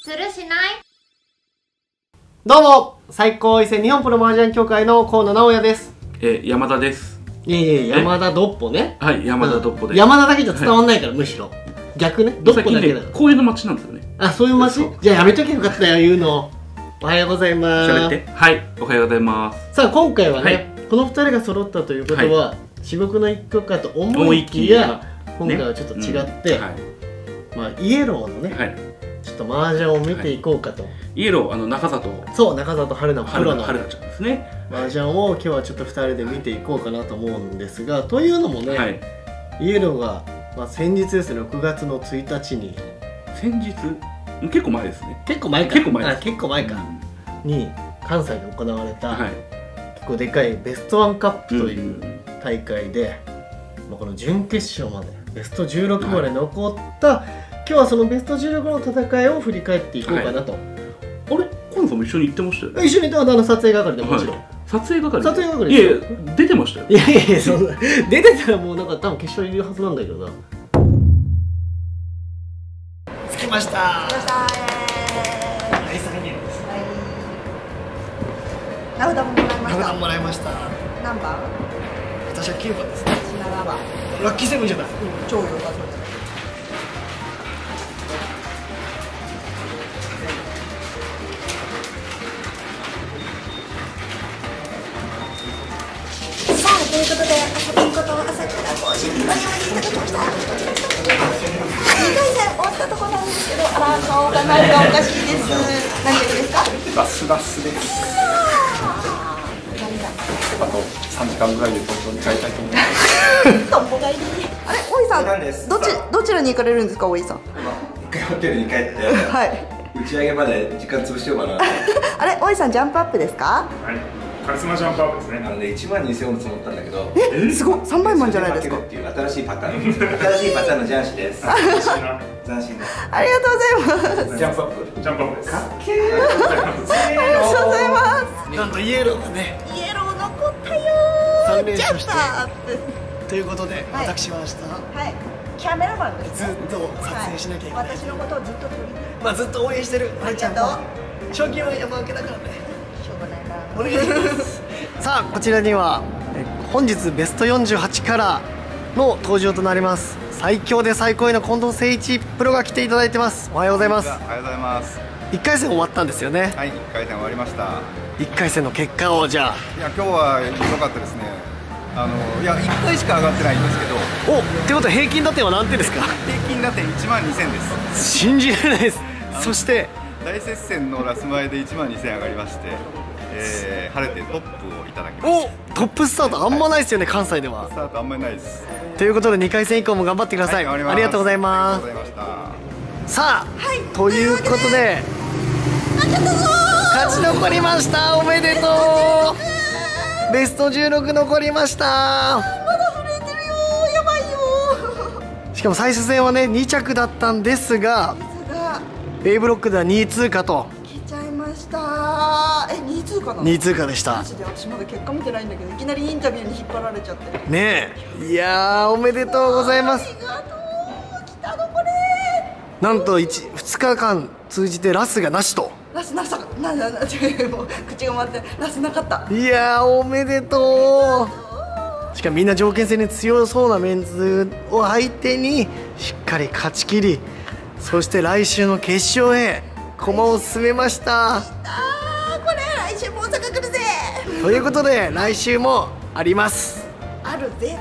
するしない。 どうも最高位戦日本プロ麻雀協会の河野直哉です。 山田です。 いえいえ、山田ドッポね。 はい、山田ドッポで、 山田だけじゃ伝わんないから、むしろ逆ね、ドッポだけだから。 こういうの町なんですよね。 あ、そういう町。じゃあやめとけよかったよ、言うの。おはようございます。 喋って。はい、おはようございます。 さあ今回はね、この2人が揃ったということは至極の一曲かと思いきや、今回はちょっと違って、まあイエローのね、ちょっと麻雀を見ていこうかと。 イエロー、中里。 そう、中里春菜プロの春菜ちゃんですね。 麻雀を今日はちょっと2人で見ていこうかなと思うんですが、というのもね、イエローが、先日ですね、6月の1日に。 先日結構前ですね。 結構前か。結構前か。に関西で行われた、結構でかいベストワンカップという大会で、この準決勝までベスト16まで残った、今日はそのベスト16の戦いを振り返っていこうかなと。 あれ、河野さんも一緒に行ってましたよね。 一緒に行った撮影係でもちろん。 撮影係。 撮影係。 いや出てましたよ。 いやいや、そんな出てたらもうなんか多分決勝いるはずなんだけどな。着きました。 ラウダももらいました。 ラウダもらいました。 何番？ 私は9番ですね。 7番。 ラッキーセブンじゃない。 超良さそうです。さあ、ということで、朝ピンこと朝から更新に間に合わせていただきました。2回戦終わったところなんですけど、あら、顔がなんかおかしいです。何時ですか？ ラスラスです。あと3時間ぐらいで東京に帰りたいと思います。 とんぼ帰り。あれ、大井さん、どちらに行かれるんですか、大井さん。 一回ホテルに帰って、打ち上げまで時間潰しようかな。 あれ、大井さん、ジャンプアップですか？ はい、カリスマジャンプアップですね。 1万2000円のつもったんだけど、 すごい、3倍マンじゃないですか。 っていう新しいパターン、のジャンシです。斬新な。 ありがとうございます。 ジャンプアップ。 ジャンプアップです。 かっけー。 ありがとうございます。 なんとイエローがね、 イエロー残ったよー。ジャンプアップ。 ということで、私は明日、 キャメラマンです。 ずっと撮影しなきゃいけない。 私のことをずっと撮り。 ずっと応援してる。ありがとう。賞金は山分けだからね。 しょうがないな。 お願いします。さあ、こちらには本日ベスト48からの登場となります最強で最高位の近藤誠一プロが来ていただいてます。おはようございます。 おはようございます。 1回戦終わったんですよね。 はい、1回戦終わりました。 1回戦の結果をじゃあ。 いや、今日は良かったですね。いや、1回しか上がってないんですけど。 お、ってことは平均打点は何点ですか？ 平均打点1万2000です。 信じられないです。そして大接戦のラス前で1万2000上がりまして、晴れてトップをいただきました。 お、トップスタートあんまないですよね、関西では。 スタートあんまりないです。 ということで2回戦以降も頑張ってください。ありがとうございます。さあ、ということで勝ち残りました。おめでとう。ベスト16残りました。 まだ震えてるよー。やばいよー。しかも最終戦はね2着だったんですが、A ブロックでは2位通過と。 来ちゃいました。2位通過なの？ 2位通過でした。 マジで私まだ結果見てないんだけど、いきなりインタビューに引っ張られちゃってねえ。いやー、おめでとうございます。 ありがとう。来たのこれ。 なんと2日間通じてラスがなしと。 ラスなさもう口が回ってラスなかった。 いやー、おめでとう。しかもみんな条件戦に強そうなメンズを相手にしっかり勝ち切り、そして来週の決勝へ駒を進めました。 これ来週も大阪来るぜ。 ということで来週もあります。 あるぜ。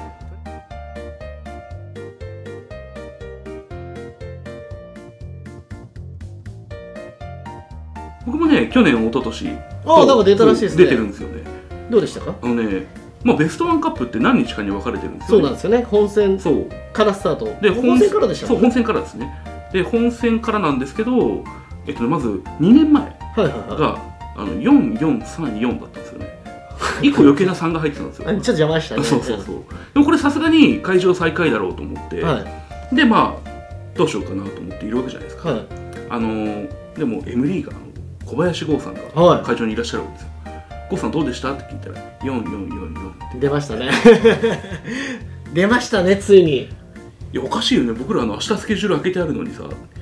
僕もね、去年一昨年なんか出たらしいですね。 出てるんですよね。 どうでしたか？ ベストワンカップって何日かに分かれてるんですそうよね。 なんですよね。本戦からスタートで、本戦からでしたね。 そう、本戦からですね。で、本戦からなんですけど、まず2年前が44324だったんですよね。1個余計な3が入ってたんですよ。 ちょっと邪魔したね。 そう。でもこれさすがに会場最下位だろうと思って、でどうしようかなと思っているわけじゃないですか。でも M リーガーの小林剛さんが会場にいらっしゃるわけですよ。郷さんどうでしたって聞いたら4444って出ましたね。出ましたね、ついに。 いや、おかしいよね。僕ら明日スケジュール開けてあるのにさ、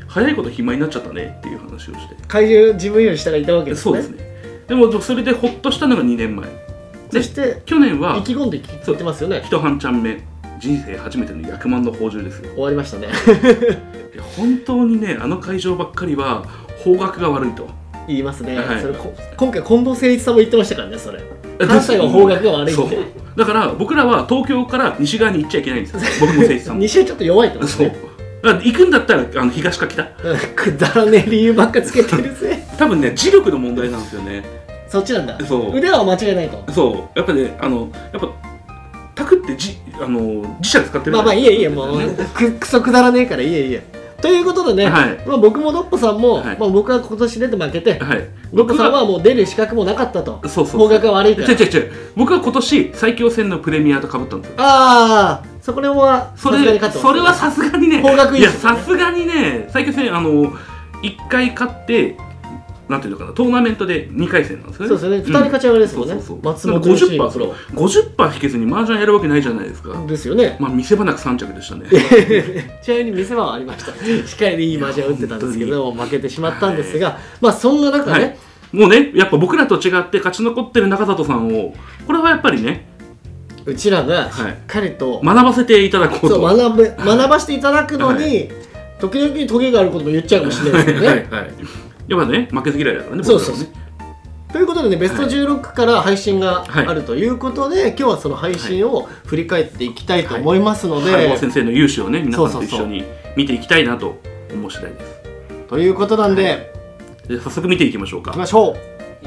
早いこと暇になっちゃったねっていう話をして、 怪獣自分より下がいたわけですね。 そうですね。でもそれでほっとしたのが2年前。 そして去年は意気込んで言ってますよね。 一半ちゃん目、人生初めての役満の宝珠ですよ。 終わりましたね。 本当にね、あの会場ばっかりは方角が悪いと言いますね。それ今回近藤誠一さんも言ってましたからね、それ。関西は方角が悪いって。 だから僕らは東京から西側に行っちゃいけないんですよ。僕も誠一さんも。 西はちょっと弱いってことですね。 行くんだったら東か北。 くだらねえ理由ばっかつけてるぜ。 多分ね、磁力の問題なんですよね。 そっちなんだ。 そう。 腕は間違いないと。 そう。やっぱね、やっぱタクって磁石使ってる。 まあいいえもうくそくだらねえからいいえ。ということでね、まあ僕もドッポさんも、まあ僕は今年出て負けて、ドッポさんはもう出る資格もなかったと。方角が悪いから。 違う。僕は今年最強戦のプレミアと被ったんですよ。 ああ、それはそれはさすがにね。 方角いい。 いやさすがにね、最強戦1回勝って。なんていうのかな、トーナメントで2回戦なんですよね。 そうですね、2人勝ち上がりですもんね。 松本50%引けずに麻雀やるわけないじゃないですか。 ですよね。 まあ見せ場なく3着でしたね。 ちなみに見せ場はありました。しっかりいい麻雀打ってたんですけど負けてしまったんですが、まあそんな中ね、 もうね、やっぱ僕らと違って勝ち残ってる中里さんを、これはやっぱりね、 うちらがしっかりと学ばせていただこうと。 学ばせていただくのに、時々トゲがあることも言っちゃうかもしれないですよね。 やっぱね、負けず嫌いだからね。 そうそう。ということでね、ベスト16から配信があるということで、今日はその配信を振り返っていきたいと思いますので、 原先生の勇姿をね、皆さんと一緒に見ていきたいなと思う次第です。 ということなんで、 早速見ていきましょうか。 いきましょう。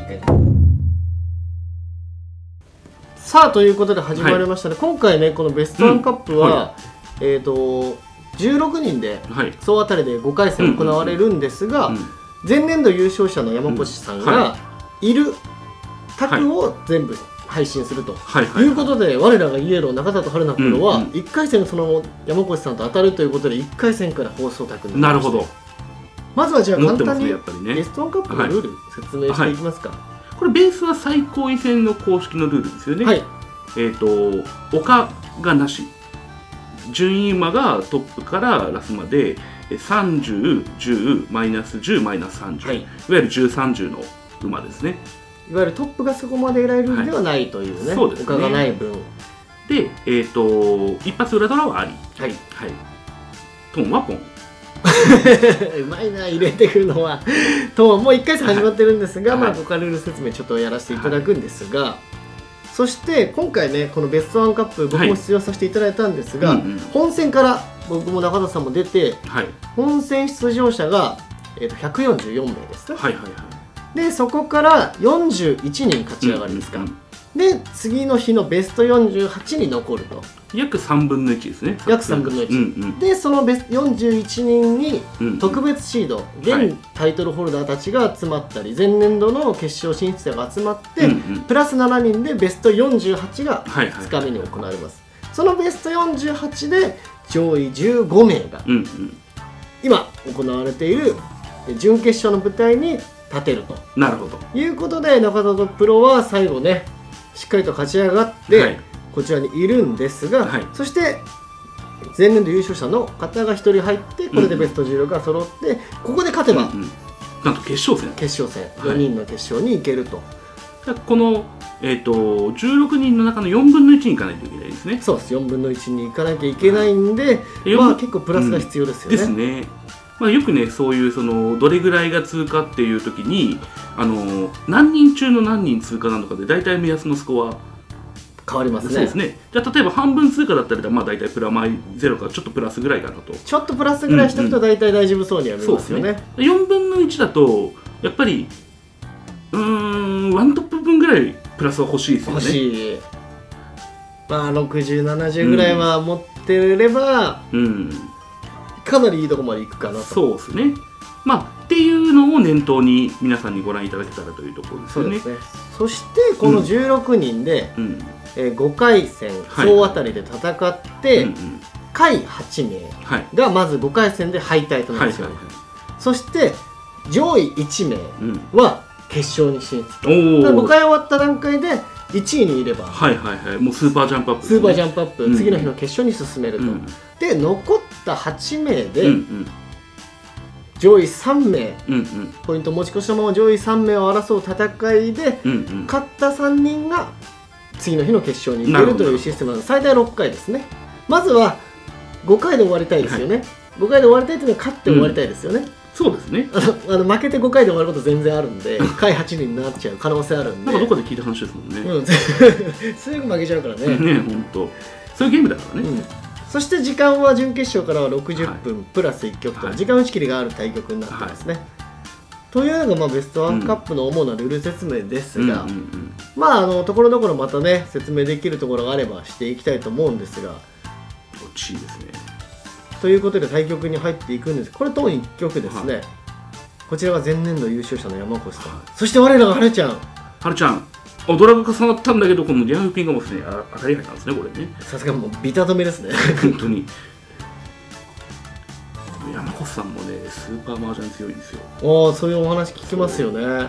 さあ、ということで始まりましたね。今回ね、このベストワンカップは、16人で総当たりで5回戦行われるんですが、前年度優勝者の山越さんがいる卓を全部配信するということで、我らがイエロー中里春菜プロは1回戦その山越さんと当たるということで1回戦から放送卓になりました。なるほど。まずはじゃあ簡単にベストワンカップのルール説明していきますか。 これベースは最高位戦の公式のルールですよね。はい。丘がなし、順位馬がトップからラスまで30、10、マイナス10、マイナス30、いわゆる10、30の馬ですね。 いわゆるトップがそこまで得られるんではないというね、丘がない分で、一発裏ドラはあり、トンはポン。 うまいな、入れてくるのは。トンもう1回戦始まってるんですが、まあここからルール説明ちょっとやらせていただくんですが、そして今回ね、このベストワンカップ僕も出場させていただいたんですが、本戦から僕も中田さんも出て、本戦出場者が144名です。でそこから41人勝ち上がりですか。で次の日のベスト48に残ると。 約3分の1ですね。 約3分の1。でその41人に特別シード、現タイトルホルダーたちが集まったり、前年度の決勝進出者が集まって、プラス7人でベスト48が2日目に行われます。そのベスト48で上位15名が今行われている準決勝の舞台に立てると。 なるほど。 いうことで中里プロは最後ねしっかりと勝ち上がって、こちらにいるんですが、そして前年度優勝者の方が1人入って、これでベスト16が揃って、ここで勝てばなんと決勝戦 4人の決勝に行けると。 この16人の中の4分の1に行かないといけないですね。 そうです、4分の1に行かなきゃいけないんで、まあ結構プラスが必要ですよね。 ですね。まあよくね、そういうどれぐらいが通過っていう時に何人中の何人通過なのかで大体目安のスコア変わりますね。 そうですね。じゃあ例えば半分通過だったら、まあ大体プラマイ0からちょっとプラスぐらいかなと。 ちょっとプラスぐらいしておくと大体大丈夫そうには見えますよね。 4分の1だとやっぱりワントップ分ぐらいプラスは欲しいですよね。欲しい。まあ60、70ぐらいは持ってれば、かなりいいところまでいくかなと。そうですね。まあっていうのを念頭に皆さんにご覧いただけたらというところですよね。 そしてこの16人で5回戦総当たりで戦って下位8名がまず5回戦で敗退となるんですよ。そして上位1名は決勝に進出。5回終わった段階で1位にいればもうスーパージャンプアップ、スーパージャンプアップ、次の日の決勝に進めると。で残った8名で上位3名、ポイント持ち越しのまま上位3名を争う戦いで、勝った3人が次の日の決勝に行けるというシステムなので、最大6回ですね。まずは5回で終わりたいですよね。5回で終わりたいというのは勝って終わりたいですよね。 そうですね。 負けて5回で終わること全然あるんで、回8人になっちゃう可能性あるんで。 なんかどこで聞いた話ですもんね。 すぐ負けちゃうからね。 ね、本当。そういうゲームだからね。 そして時間は準決勝からは60分プラス1局と時間打ち切りがある対局になってますね。というのがベストワンカップの主なルール説明ですが、ところどころまたね説明できるところがあればしていきたいと思うんですが、 惜しいですね。 ということで対局に入っていくんです。これとも1局ですね。こちらが前年度優勝者の山越さん、そして我らがはるちゃん。 ドラが重なったんだけど、このリアルピンがもうすでに当たり入ったんですね、これね。 さすがもうビタ止めですね。 本当に。山越さんもね、スーパーマージャン強いんですよ。 そういうお話聞きますよね。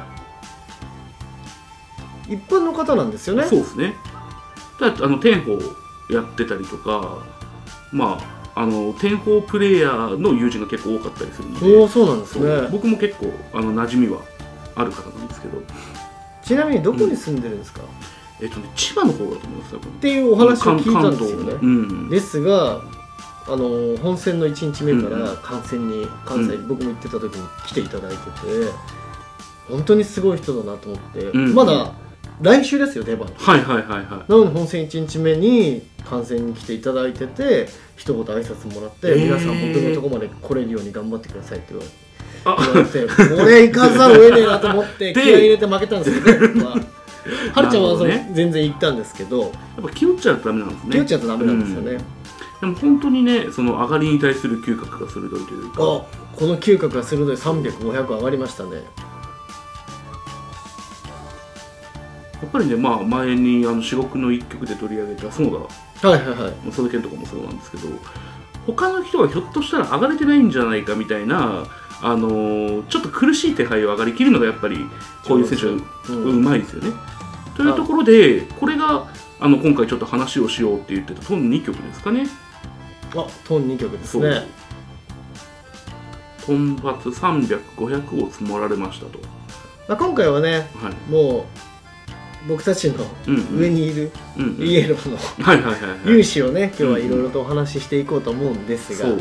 一般の方なんですよね。 そうですね。ただ天宝やってたりとか、天宝プレイヤーの友人が結構多かったりするので。 そうなんですね。 僕も結構馴染みはある方なんですけど。 ちなみにどこに住んでるんですか？ 千葉の方だと思いますっていうお話を聞いたんですよね。ですが本戦の1日目から観戦に関西に僕も行ってた時に来ていただいてて、本当にすごい人だなと思って、まだ来週ですよ出番。なので本戦1日目に観戦に来ていただいてて、一言挨拶もらって、皆さん僕のとこまで来れるように頑張ってくださいって言われて。これ行かざるを得ねえなと思って気合い入れて負けたんですけど、僕ははるちゃんは全然行ったんですけど、やっぱ気負っちゃうとダメなんですね。 気負っちゃうとダメなんですよね。 でも本当にね、その上がりに対する嗅覚が鋭いというか、 この嗅覚が鋭い。300、500上がりましたね。 やっぱりね、前に至極の一曲で取り上げた園田佐健とかもそうなんですけど、他の人はひょっとしたら上がれてないんじゃないかみたいなちょっと苦しい手配を上がりきるのがやっぱりこういう選手はうまいですよね。というところで、これが今回ちょっと話をしようって言ってたトン2曲ですかね。 トン2曲ですね。 トンバツ300、500を積もられましたと。 今回はね、もう僕たちの上にいるイエローの勇姿をね、今日はいろいろとお話ししていこうと思うんですが、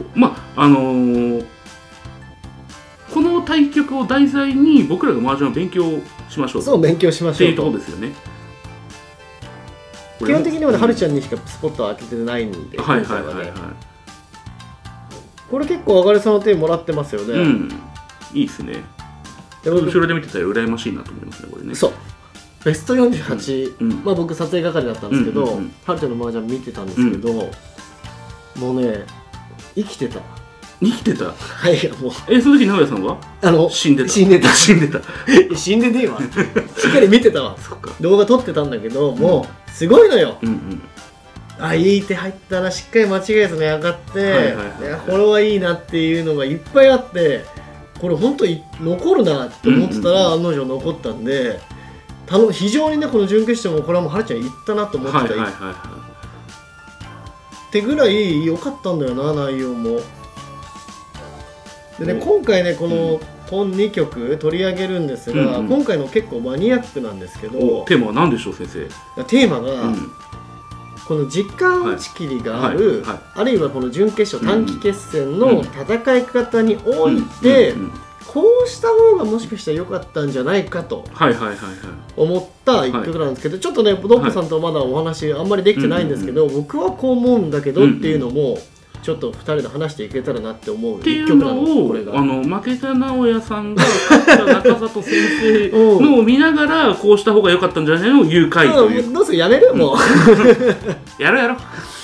この対局を題材に僕らが麻雀を勉強しましょう。 勉強しましょうっていうところですよね。 基本的にははるちゃんにしかスポットを開けてないんで、これ結構上がりそうな手もらってますよね。 いいですね。後ろで見てたら羨ましいなと思いますね、これね。 そう、ベスト48、僕撮影係だったんですけど、はるちゃんの麻雀見てたんですけど、もうね、生きてた。 生きてた。 はい、もう。 その時直哉さんは死んでた。 死んでた。 死んでた。 死んでねえわ。しっかり見てたわ。動画撮ってたんだけど、もうすごいのよ。いい手入ったらしっかり間違えずに上がって、これはいいなっていうのがいっぱいあって、これ本当に残るなって思ってたら案の定残ったんで、非常にねこの準決勝もこれはもうはるちゃんいったなと思ってたってぐらい良かったんだよな、内容も。でね、今回ねこのトン2曲取り上げるんですが、今回の結構マニアックなんですけど、 テーマは何でしょう先生？ テーマが、この時間打ち切りがある、あるいはこの準決勝短期決戦の戦い方において、こうした方がもしかしたら良かったんじゃないかと思った一曲なんですけど、ちょっとねドップさんとまだお話あんまりできてないんですけど、僕はこう思うんだけどっていうのもちょっと2人で話していけたらなって思う一曲なの。これが負けた直哉さんが勝った中里先生のを見ながらこうした方が良かったんじゃないのを言う回という。 どうする、やめるもうやろう。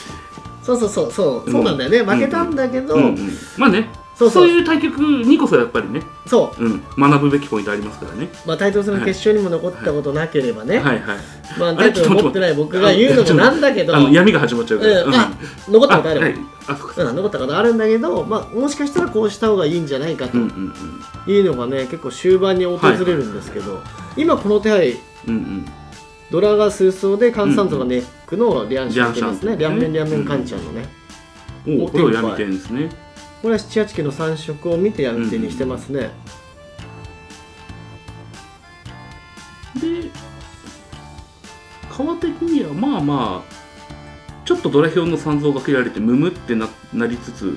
そうなんだよね。負けたんだけど、 まあね、そういう対局にこそやっぱりね、学ぶべきポイントありますからね。 タイトル戦の決勝にも残ったことなければね、タイトル持ってない僕が言うのもなんだけど、 闇が始まっちゃうから、 残ったことある、残ったことあるんだけど、もしかしたらこうした方がいいんじゃないかというのがね、結構終盤に訪れるんですけど、今この手配、ドラが数層で換算図がネックのリャンシャンですね。両面カンチャンのね。 これを闇点ですね。 これは7、8期の3色を見てやめ手にしてますね。 で川的にはまあまあちょっとドラヒョンの三蔵が切られてムムって なりつつ、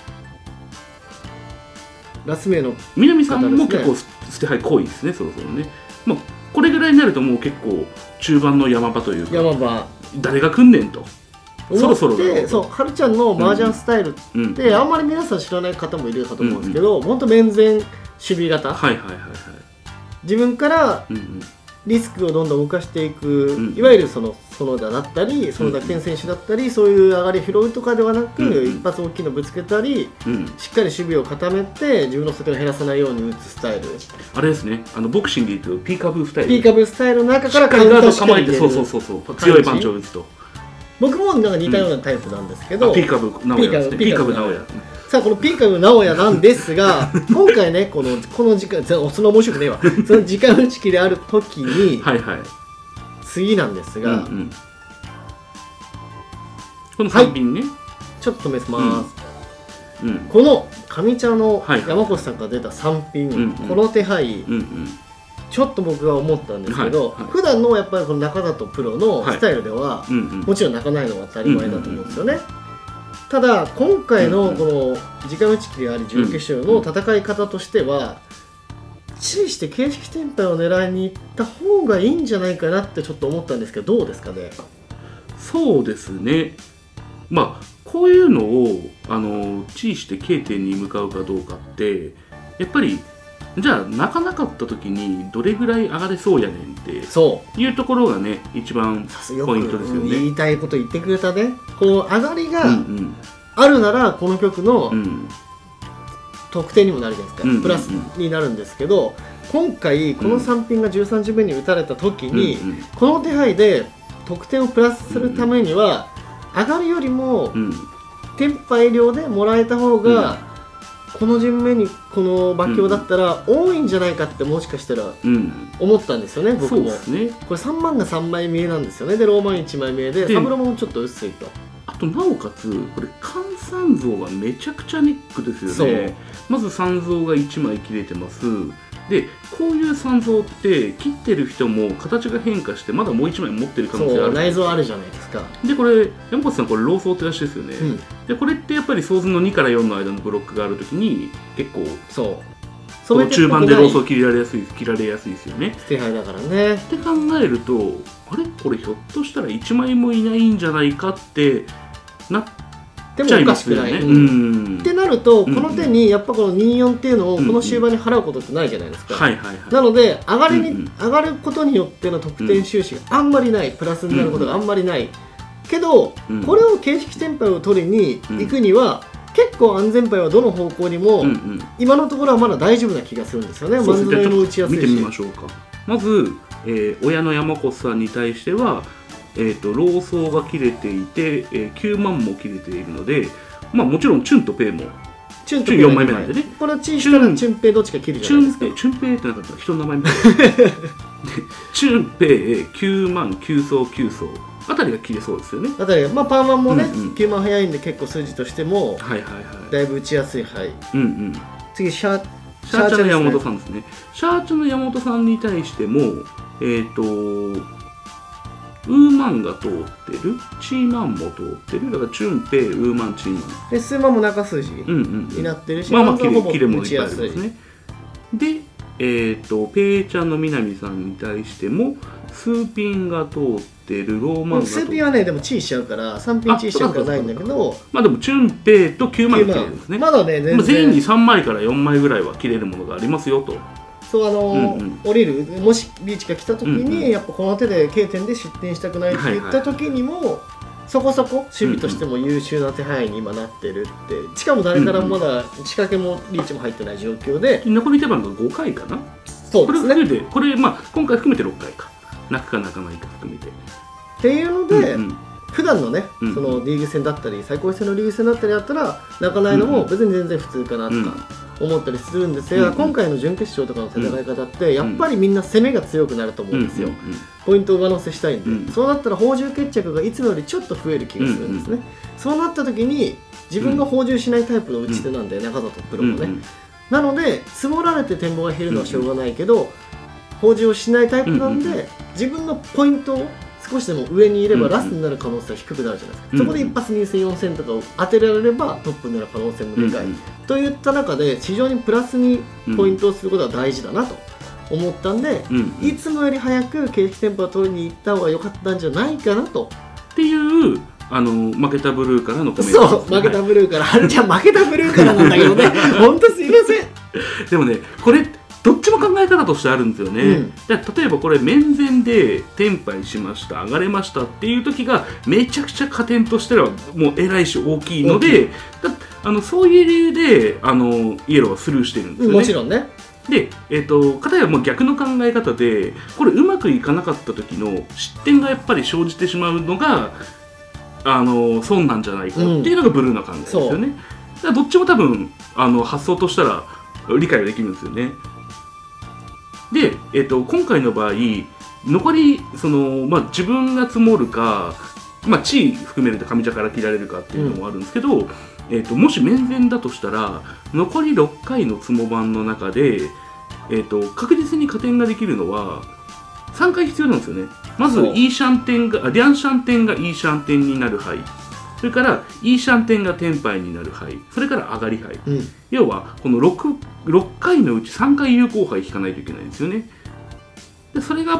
ラスメの南さんも結構捨て牌濃いですね、そろそろね。まあこれぐらいになるともう結構中盤の山場というか、 山場誰が来んねんと。そろそろだろうと。 そう、はるちゃんの麻雀スタイルってあんまり皆さん知らない方もいるかと思うんですけど、本当面前守備型、自分からリスクをどんどん動かしていく、いわゆる園田だったり園田健選手だったり、そういう上がり拾うとかではなく、一発大きいのぶつけたり、しっかり守備を固めて自分の先を減らさないように打つスタイル。 あれですね、ボクシングで言うとピーカブースタイル。 ピーカブースタイルの中からカウンターを構えて、そう強いパンチを打つと。僕もなんか似たようなタイプなんですけど、 ピーカブ直哉ですね。ピーカブ直哉。 さあこのピーカブ直哉なんですが、今回ねこの時間そんな面白くねえわ。その時間打ち切りある時に次なんですが、 この3品ね、 ちょっと止めます。この上茶の山越さんから出た3品、この手配。ちょっと僕は思ったんですけど、普段のやっぱりこの中里プロのスタイルではもちろん泣かないのは当たり前だと思うんですよね。ただ今回のこの時間打ち切りあり準決勝の戦い方としては、注意して形式転廃を狙いに行った方がいいんじゃないかなってちょっと思ったんですけど、どうですかね。 そうですね、まあこういうのを注意してK点に向かうかどうかってやっぱりじゃあ泣かなかった時にどれぐらい上がれそうやねんっていうところがね一番ポイントですよね。 言いたいこと言ってくれたね。この上がりがあるならこの曲の得点にもなるじゃないですか、プラスになるんですけど、今回この3品が13時目に打たれた時にこの手配で得点をプラスするためには上がりよりも転廃量でもらえた方がこの順目にこの馬強だったら多いんじゃないかってもしかしたら思ったんですよね、僕も。これ3万が3枚見えなんですよね。でローマン1枚見えでサブロもちょっと薄いと。 あとなおかつこれ関三像がめちゃくちゃネックですよね。まず三像が1枚切れてます。でこういう三像って切ってる人も形が変化してまだもう1枚持ってる可能性ある。 内臓あるじゃないですか。 でこれ山本さんこれ老僧ってらしいですよね、でこれってやっぱり想像の2から4の間のブロックがあるときに結構この中盤で老僧切られやすいですよね。 手配だからね。 って考えるとあれこれひょっとしたら1枚もいないんじゃないかってなってちゃいますよね。 ってなるとこの手にやっぱこの24っていうのをこの終盤に払うことってないじゃないですか。なので上がることによっての得点収支があんまりない、プラスになることがあんまりないけど、これを形式転廃を取りに行くには結構安全牌はどの方向にも今のところはまだ大丈夫な気がするんですよね。まずの打ちやすいし。 見てみましょうか。まず、親の山越さんに対しては老僧が切れていて、9万も切れているので、まあもちろんチュンとペイもチュン4枚目なんでね。 これはチンしたらチュンペイどっちか切るじゃないですか。 チュンペイってなかったら人の名前みたいなチュンペイ9万9層9層あたりが切れそうですよね。 あたりが、まあ、パーマンもね、9万早いんで結構数字としてもだいぶ打ちやすい牌。次シャーチャの山本さんですね。シャーチャの山本さんに対してもウーマンが通ってる、チーマンも通ってる、だからチュンペイ、ウーマン、チーマンで数万も中数字になってるし、 まあまあ切れもいっぱいありますね。でペイちゃんの南さんに対してもスーピンが通ってる、ローマンが通ってる。 スーピンはねでもチーしちゃうから3ピンチーしちゃうからないんだけど、 まあでもチュンペイと9枚切れるんですね。 まだね全員に3枚から4枚ぐらいは切れるものがありますよと。 降りる、もしリーチが来た時にやっぱこの手で K 点で失点したくないって言った時にもそこそこ守備としても優秀な手配に今なってるって。しかも誰からもまだ仕掛けもリーチも入ってない状況で残り手番が5回かな。 そうですね。 これまあ今回含めて6回か、泣くか泣かないか含めてっていうので、普段のねそのリーグ戦だったり最高戦のリーグ戦だったりだったら泣かないのも別に全然普通かなとか思ったりするんですが、今回の準決勝とかの戦い方ってやっぱりみんな攻めが強くなると思うんですよ。ポイントを上乗せしたいんで、そうなったら放獣決着がいつもよりちょっと増える気がするんですね。そうなった時に自分が放獣しないタイプの打ち手なんで、中里プロもね。なので積もられて展望が減るのはしょうがないけど、放獣をしないタイプなんで、自分のポイントを少しでも上にいればラストになる可能性は低くなるじゃないですか。そこで一発2戦4戦とかを当てられればトップになる可能性もでかい、といった中で非常にプラスにポイントをすることは大事だなと思ったんで、いつもより早く景気テンポを取りに行った方が良かったんじゃないかなと。 っていう負けたブルーからのコメント。そう、負けたブルーから、はるちゃん負けたブルーからなんだけどね、本当すいません。 でもね、これどっちも考え方としてあるんですよね。例えばこれ面前で転敗しました、上がれましたっていう時がめちゃくちゃ加点としてはもう偉いし大きいので、そういう理由でイエローはスルーしてるんですよね。 もちろんね。 で、片やもう逆の考え方で、これうまくいかなかった時の失点がやっぱり生じてしまうのが損なんじゃないかっていうのがブルーな考えですよね。だからどっちも多分発想としたら理解ができるんですよね。で、今回の場合残り自分が積もるか、地位含めると上茶から切られるかっていうのもあるんですけど、もし面前だとしたら残り6回の積も版の中で、確実に加点ができるのは3回必要なんですよね。まずリャンシャンテンがイーシャンテンになる牌、それからイーシャンテンがテンパイになる牌、それから上がり牌、要はこの 6回のうち3回有効牌引かないといけないんですよね。でそれが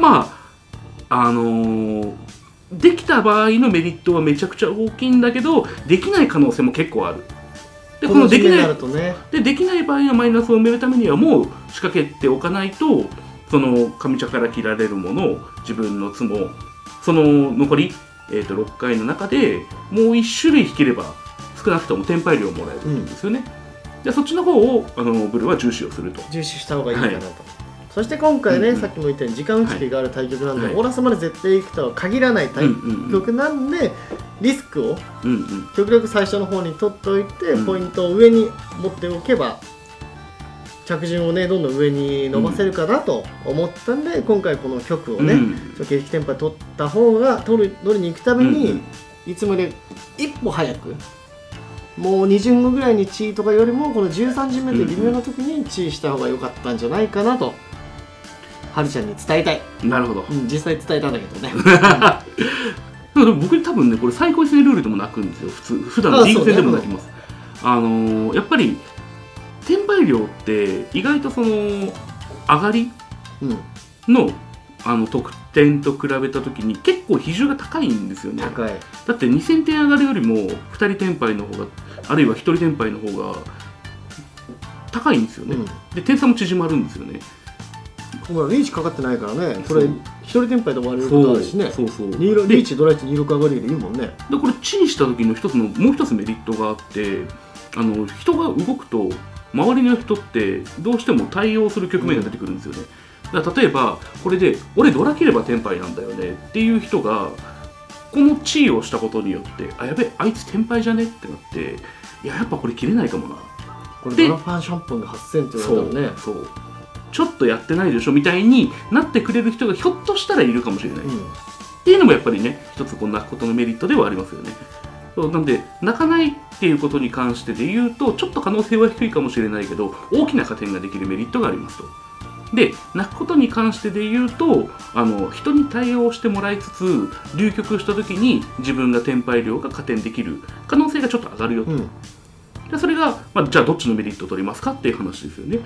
できた場合のメリットはめちゃくちゃ大きいんだけど、できない可能性も結構ある。でこのできない場合のマイナスを埋めるためにはもう仕掛けておかないと、その上茶から切られるものを自分のツモ、その残り、6回の中でもう1種類引ければ少なくともテンパイ量をもらえるんですよね。でそっちの方をブルーは重視をすると。 重視した方がいいかなと。そして今回ね、さっきも言ったように時間打ち切りがある対局なんで、オーラスまで絶対行くとは限らない対局なんで、リスクを極力最初の方に取っておいて、ポイントを上に持っておけば着順をねどんどん上に伸ばせるかなと思ったんで、今回この局をね景気テンパ取った方が取りに行くために、いつもより一歩早く、もう2巡後ぐらいに地位とかよりもこの13巡目で微妙な時に地位した方が良かったんじゃないかなと、はるちゃんに伝えたい。 なるほど、 実際伝えたんだけどね。 でも僕多分ねこれ最高戦ルールでも泣くんですよ。普段のリーグ戦でも泣きます。やっぱり転売量って意外とその上がりの、得点と比べた時に結構比重が高いんですよね。 高い。 だって2000点上がるよりも2人転売の方が、あるいは1人転売の方が高いんですよね。で点差も縮まるんですよね。 リーチかかってないからね、これ1人転売でもあることあるしね。リーチドライチ26上がりよりいいもんね。 でこれ地にした時のもう一つメリットがあって、人が動くと周りの人ってどうしても対応する局面が出てくるんですよね。だから例えばこれで俺ドラ切ればテンパイなんだよねっていう人がこの地位をしたことによって、あやべあいつテンパイじゃねってなって、やっぱこれ切れないかもな、 これドラファンシャンポンで8000って言われたらね、 そうちょっとやってないでしょみたいになってくれる人がひょっとしたらいるかもしれない、っていうのもやっぱりね一つこんなことのメリットではありますよね。なんで泣かないっていうことに関してで言うとちょっと可能性は低いかもしれないけど、大きな加点ができるメリットがありますと。で泣くことに関してで言うと人に対応してもらいつつ流局した時に自分が転売量が加点できる可能性がちょっと上がるよと、でそれが、じゃあどっちのメリットを取りますかっていう話ですよね。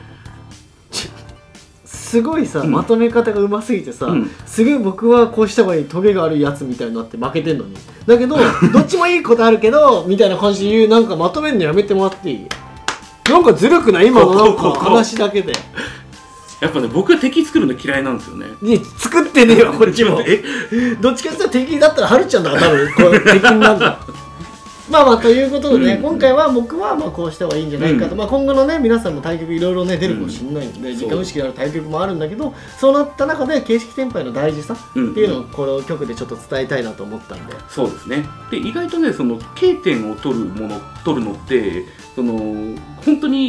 すごいさ、まとめ方がうますぎてさ、すげえ僕はこうした方がいいトゲがあるやつみたいになって負けてんのに、だけどどっちもいいことあるけどみたいな感じで言う、なんかまとめるのやめてもらっていい？なんかずるくない？今のなんか話だけで。 やっぱね僕は敵作るの嫌いなんですよね。 作ってねえわこっちも。どっちかっていうと敵だったらはるちゃんだから多分こう敵になるんだ。ということでね、今回は僕はこうした方がいいんじゃないかと、今後のね皆さんも対局いろいろね出るかもしれないんで、時間意識がある対局もあるんだけど、そうなった中で形式転売の大事さっていうのをこの局でちょっと伝えたいなと思ったんで。 そうですね。で意外とねその K 点を取るのって本当に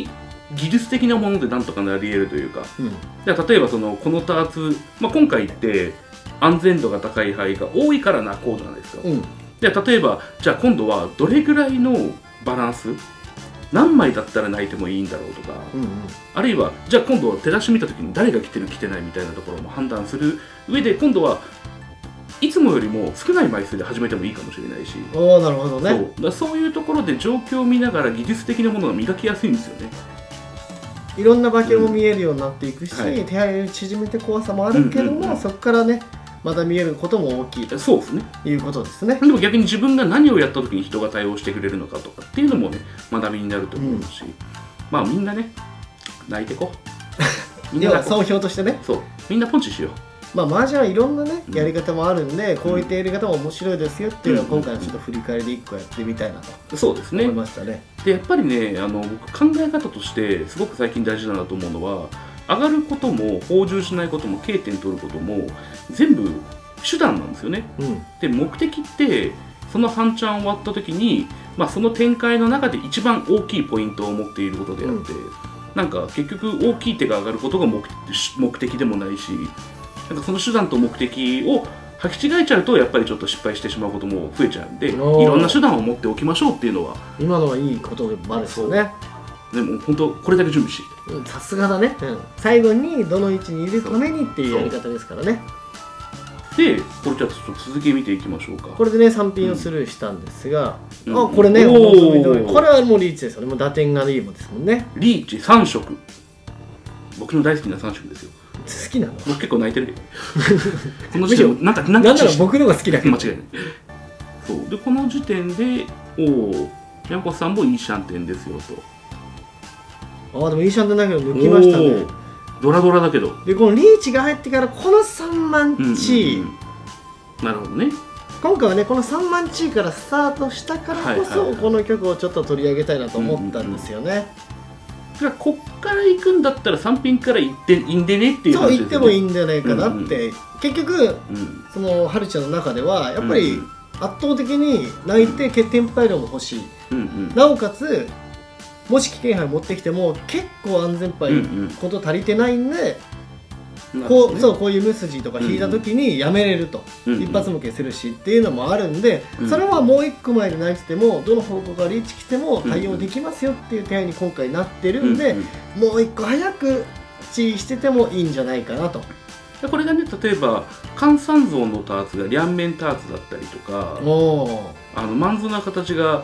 技術的なものでなんとかなり得るというか、例えばこのターツ、今回って安全度が高い範囲が多いから泣こうじゃないですか。例えばじゃあ今度はどれぐらいのバランス、何枚だったら泣いてもいいんだろうとか、あるいはじゃあ今度は手出し見た時に誰が着てる着てないみたいなところも判断する上で、今度はいつもよりも少ない枚数で始めてもいいかもしれないし、 なるほどね。 そういうところで状況を見ながら技術的なものが磨きやすいんですよね。 いろんな化けも見えるようになっていくし、手早に縮めて怖さもあるけども、そこからねまた見えることも大きいとそうですねいうことですね。 でも逆に自分が何をやった時に人が対応してくれるのかとかっていうのもね学びになると思うし、みんなね泣いてこう。 みんな総評としてね、 みんなポンチしよう。 麻雀はいろんなねやり方もあるんで、こういったやり方も面白いですよっていうのは今回はちょっと振り返りで1個やってみたいなとそうですね思いましたね。 でやっぱりね僕考え方としてすごく最近大事だなと思うのは、上がることも放充しないことも K 点取ることも全部手段なんですよね。で目的ってその半チャン終わった時に、その展開の中で一番大きいポイントを持っていることであって、なんか結局大きい手が上がることが目的でもないし、なんかその手段と目的を履き違えちゃうとやっぱりちょっと失敗してしまうことも増えちゃうんで、いろんな手段を持っておきましょうっていうのは今のはいいことですよね。 でも本当これだけ準備してさすがだね、最後にどの位置にいるためにっていうやり方ですからね。 でこれじゃあちょっと続き見ていきましょうか。 これでね3品をスルーしたんですが、これねこれはもうリーチですよね。もう打点がいいもんですもんね。 リーチ3色、僕の大好きな3色ですよ。 好きなの？ 僕結構泣いてるよこの時点なんか僕のが好きだけど間違いない。そうでこの時点で山子さんもいいシャンテンですよと。 でもいいシャンテンだけど抜きましたね。 ドラドラだけど、 でこのリーチが入ってからこの3万チー、 なるほどね。 今回はねこの3万チーからスタートしたからこそこの曲をちょっと取り上げたいなと思ったんですよね。 こっから行くんだったら3品から行っていいんでねっていう話ですよね。 そう言ってもいいんじゃないかなって、結局、そのはるちゃんの中ではやっぱり圧倒的に泣いてテンパイ量も欲しい、なおかつもし危険杯持ってきても結構安全牌こと足りてないんで、こういう無筋とか引いた時にやめれると、一発も消せるしっていうのもあるんで、それはもう1個前で泣いててもどの方向からリーチ来ても対応できますよっていう手合に今回なってるんで、もう1個早くチーしててもいいんじゃないかなと。 これがね例えば換算像のターツが両面ターツだったりとか、マンズな形が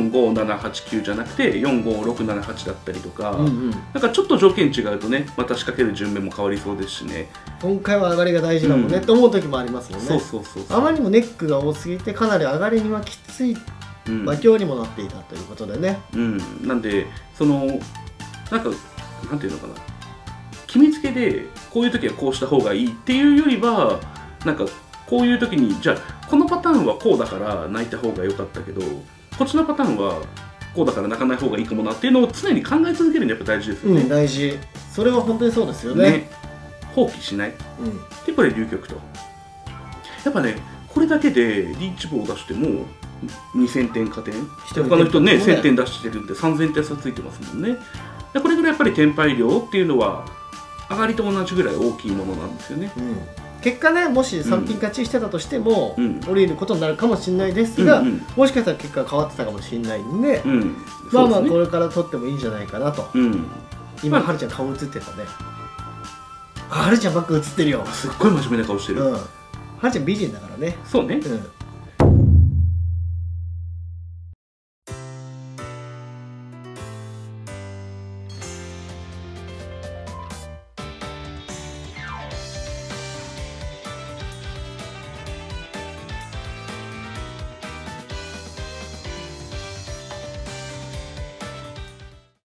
45789じゃなくて45678だったりとか、なんかちょっと条件違うとねまた仕掛ける順目も変わりそうですしね。 今回は上がりが大事だもんねって思う時もありますもんね。あまりにもネックが多すぎてかなり上がりにはきつい馬強にもなっていたということでね。 なんでなんていうのかな、決めつけでこういう時はこうした方がいいっていうよりは、なんかこういう時にじゃあこのパターンはこうだから泣いた方が良かったけどこっちのパターンはこうだから泣かない方がいいかもなっていうのを常に考え続けるのやっぱ大事ですよね。 大事。それは本当にそうですよね。 放棄しない、でこれ流局とやっぱねこれだけでリーチ棒を出しても2000点加点、他の人ね1000点出してるんで3000点差ついてますもんね。これぐらいやっぱりテンパイ量っていうのは上がりと同じぐらい大きいものなんですよね。 結果ねもし3品勝ちしてたとしても、降りることになるかもしれないですが、もしかしたら結果が変わってたかもしれないんで、これから取ってもいいんじゃないかなと。今はるちゃん顔映ってたね。はるちゃんバック映ってるよ。 すっごい真面目な顔してる。 はるちゃん美人だからね。 そうね。